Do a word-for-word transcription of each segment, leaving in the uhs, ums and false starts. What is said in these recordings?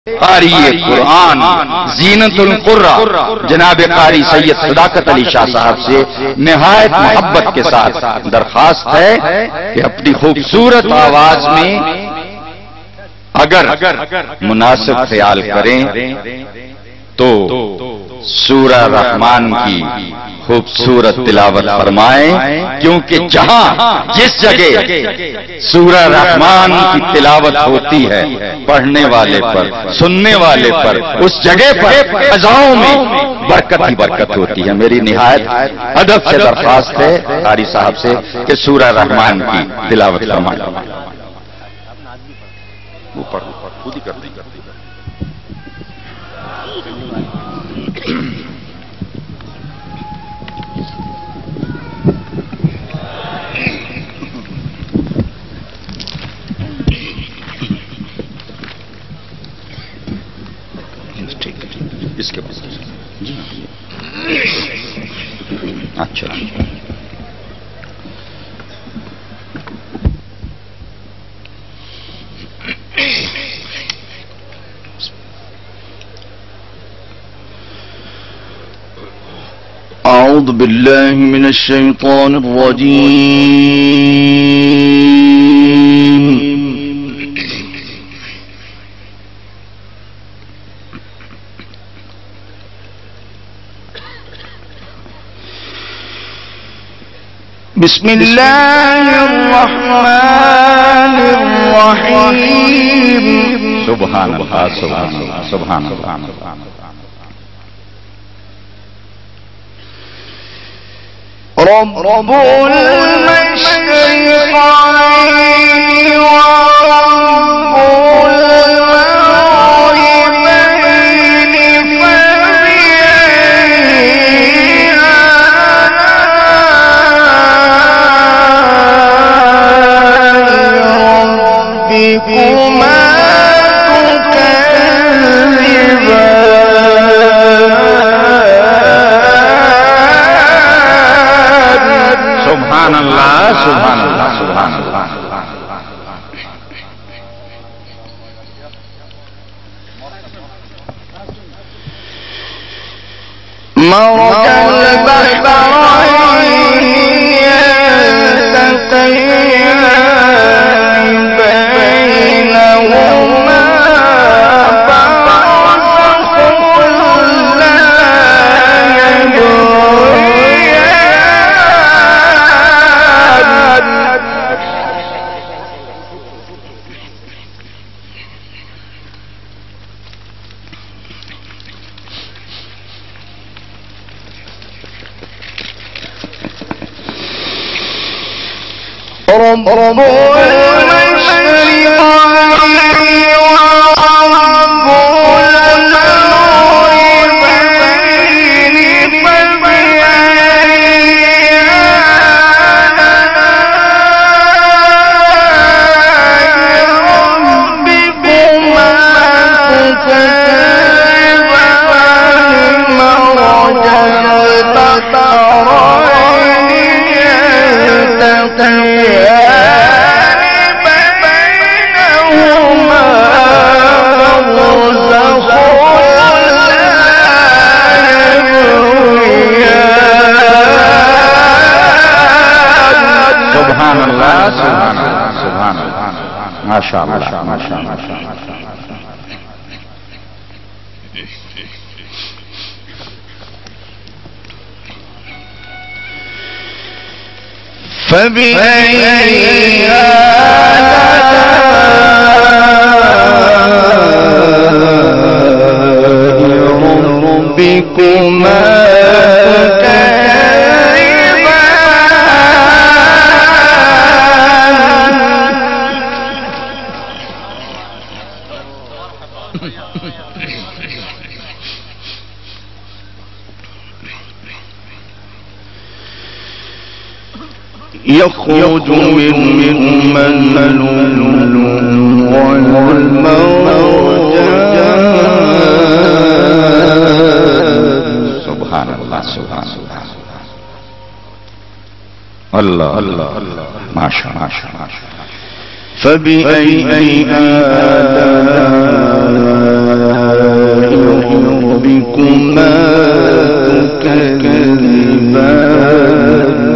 क़ारी कुरान ज़ीनतुल क़ुर्रा जनाब क़ारी सैयद सदाकत अली शाह साहब से निहायत मोहब्बत के साथ दरखास्त है कि अपनी खूबसूरत आवाज में अगर मुनासिब ख्याल करें तो सूरा रहमान की खूबसूरत तिलावत फरमाएं, क्योंकि जहां जिस जगह सूरा रहमान की तिलावत होती है पढ़ने वाले पर, सुनने वाले पर, उस जगह पर फ़ज़ाओं में बरकत ही बरकत होती है। मेरी निहायत अदब से दरख्वास्त है क़ारी साहब से कि सूरा रहमान की तिलावत फरमाएं। ऊपर ऊपर खुद ही कर दी कर दी इसके पास जी अच्छा अऊज़ु बिल्लाहि मिनश शैतानिर रजीम। बिस्मिल्लाहिर रहमानिर रहीम। सुभान अल्लाह सुभान अल्लाह सुभान अल्लाह। रब्बुल मशरिक़ैनि व रब्बुल मग़रिबैनि रब्बिकुमा सुभान अल्लाह सुभान अल्लाह सुभान अल्लाह। मरजल बहरैन यल्तक़ियान बैनहुमा रब्बुल मशरिक़ैनि व रब्बुल मग़रिबैनि रब्बिकुमा तुकज़िबान मरजल बहरैन यल्तक़ियान बैनहुमा बरज़ख़ुन ला यबग़ियान। सुभान अल्लाह सुभान अल्लाह सुभान अल्लाह माशाअल्लाह माशाअल्लाह। فبأي آلاء ربكما يخرج منهما اللؤلؤ والمرجان। سبحان الله سبحان الله الله الله ما شاء ما شاء। فبأي آلاء ربكما تكذبان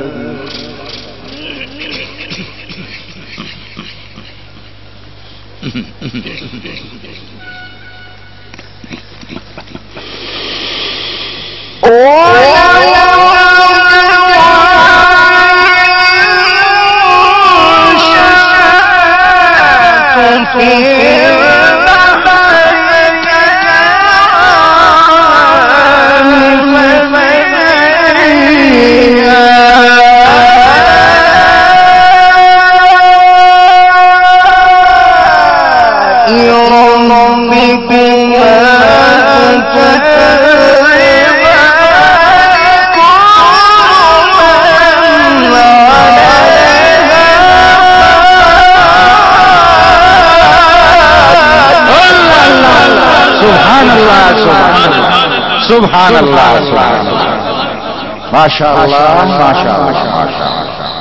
सुभान अल्लाह, सुभान अल्लाह, माशा अल्लाह, माशा अल्लाह, माशा अल्लाह।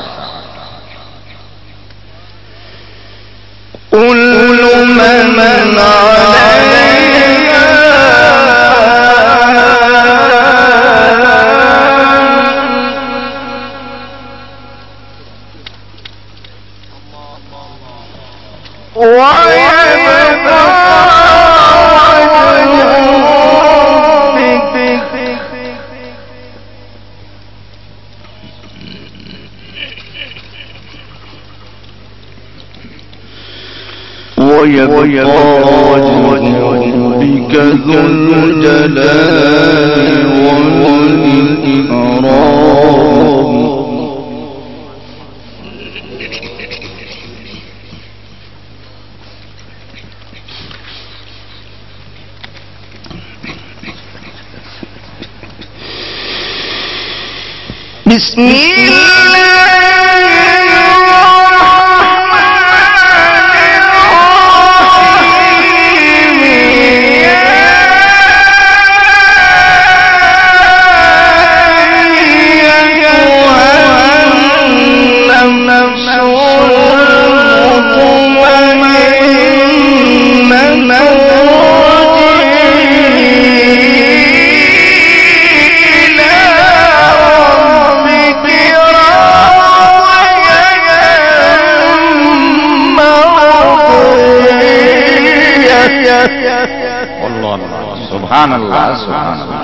कुल्लु मन अलैहा व यबका ويبقى وجه ربك ذو الجلال والإكرام بسم الله सुभान अल्लाह, सुभान अल्लाह।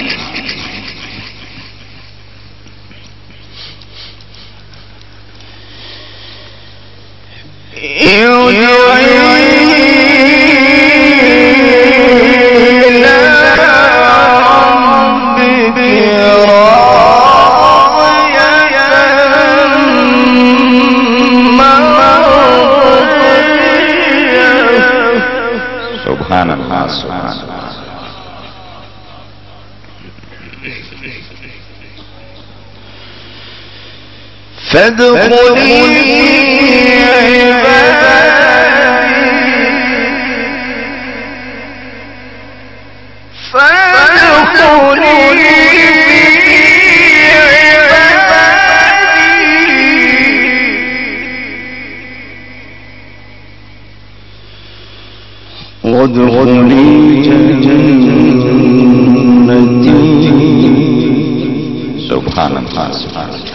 सुभान अल्लाह, सुभान अल्लाह। فادخلي عبادي فادخلي عبادي وادخلي جنتي سبحان الله، سبحان الله।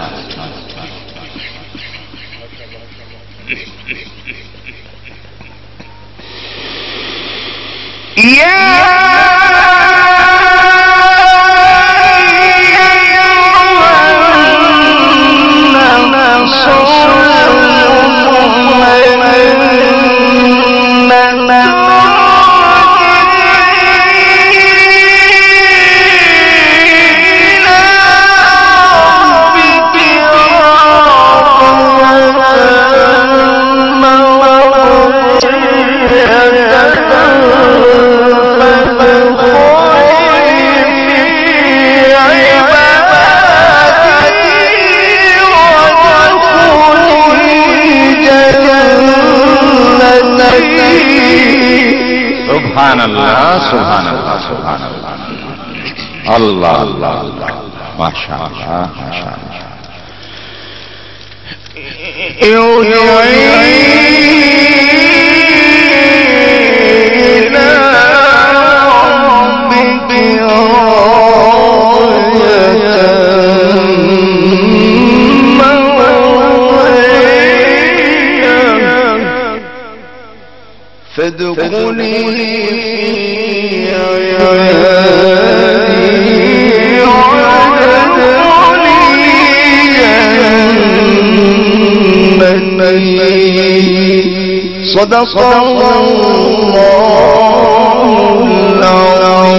सुभान अल्लाह, सुभान अल्लाह, सुभान अल्लाह, अल्लाह अल्लाह अल्लाह, माशा अल्लाह, माशा अल्लाह। إلى ربك فادخلي عبادي وادخلي جنتي. صدق الله العظيم.